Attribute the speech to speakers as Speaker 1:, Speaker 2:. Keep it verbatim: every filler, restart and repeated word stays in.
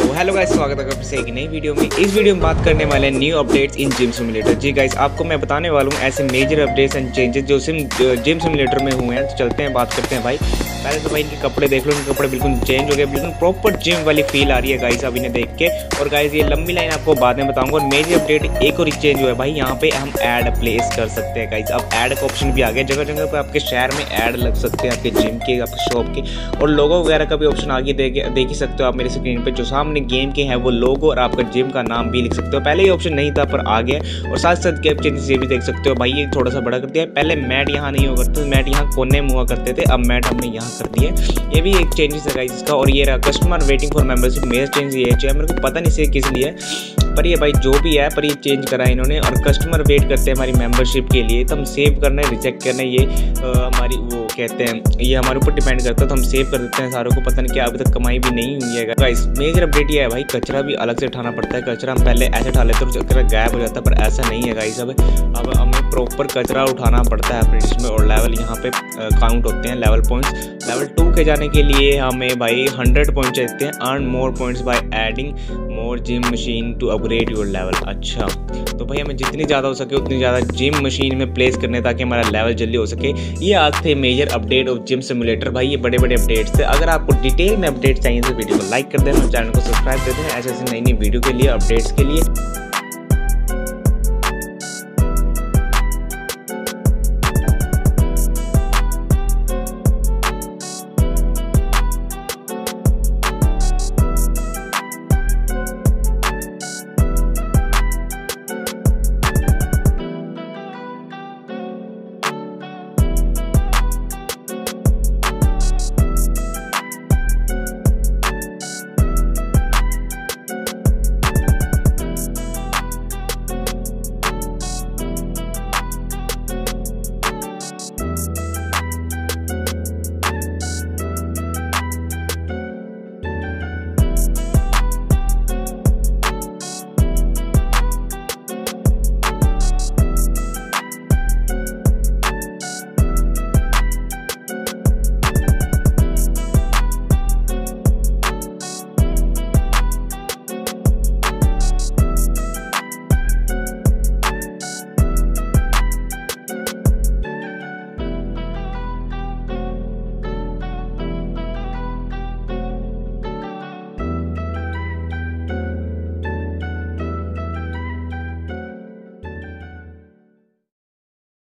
Speaker 1: Hello guys, स्वागत है आपका एक नई वीडियो में। इस वीडियो में बात करने वाले हैं new updates in gym simulator. जी गाइस, आपको मैं बताने वाला हूँ ऐसे मेजर अपडेट्स एंड चेंजेस जो सिम जिम सिमुलेटर में हुए हैं। तो चलते हैं, बात करते हैं भाई। पहले तो भाई इनके कपड़े देख लो, इनके कपड़े बिल्कुल चेंज हो गए, बिल्कुल प्रॉपर जिम वाली फील आ रही है गाइस अब इन्हें देख के। और गाइस ये लंबी लाइन आपको बाद में बताऊंगा। और मेजर अपडेट एक और चेंज हुआ है भाई, यहाँ पे हम ऐड प्लेस कर सकते हैं गाइस। अब ऐड का ऑप्शन भी आ गया, जगह जगह पे आपके शहर में ऐड लग सकते हैं, आपके जिम के, आपके शॉप के। और लोगो वगैरह का भी ऑप्शन आगे देख देख ही सकते हो आप मेरे स्क्रीन पे। जो सामने गेम के हैं वो लोगो और आपका जिम का नाम भी लिख सकते हो। पहले ये ऑप्शन नहीं था पर आ गया। और साथ साथ गेम चेंजेस ये भी देख सकते हो भाई, ये थोड़ा सा बड़ा कर दिया है। पहले मैट यहाँ नहीं हुआ करते, मैट यहाँ कोने में हुआ करते थे, अब मैट हमने यहाँ कर दिए। ये भी एक चेंजेस है गाइस इसका। और ये रहा customer waiting for membership, major change ये है, मेरे को पता नहीं से किस लिए, पर ये भाई जो भी है पर ये चेंज करा है इन्होंने। और कस्टमर वेट करते हैं हमारी मेंबरशिप के लिए, तो हम सेव करना है रिजेक्ट करना है, ये आ, हमारी वो कहते हैं, ये हमारे ऊपर डिपेंड करता है। तो हम सेव कर देते हैं सारों को, पता नहीं क्या अभी तक कमाई भी नहीं हुई है गाइस। मेजर अपडेट ये है भाई, कचरा भी अलग से उठाना पड़ता है। कचरा हम पहले ऐसे उठा लेते तो कचरा गायब हो जाता है, पर ऐसा नहीं है गाइस। अब अब हमें प्रॉपर कचरा उठाना पड़ता है अपने जिसमें। और लेवल यहाँ पे काउंट होते हैं, लेवल पॉइंट्स। लेवल टू के जाने के लिए हमें भाई हंड्रेड पॉइंट चाहिए हैं। Earn more points by adding more gym machine to upgrade your level. अच्छा, तो भाई हमें जितनी ज़्यादा हो सके उतनी ज़्यादा जिम मशीन में प्लेस करने ताकि हमारा लेवल जल्दी हो सके। ये आज थे major update of gym simulator भाई, ये बड़े बड़े अपडेट्स थे। अगर आपको डिटेल में अपडेट चाहिए तो वीडियो को लाइक कर देना, चैनल को सब्सक्राइब कर देना ऐसे ऐसे नई नई वीडियो के लिए, अपडेट्स के लिए।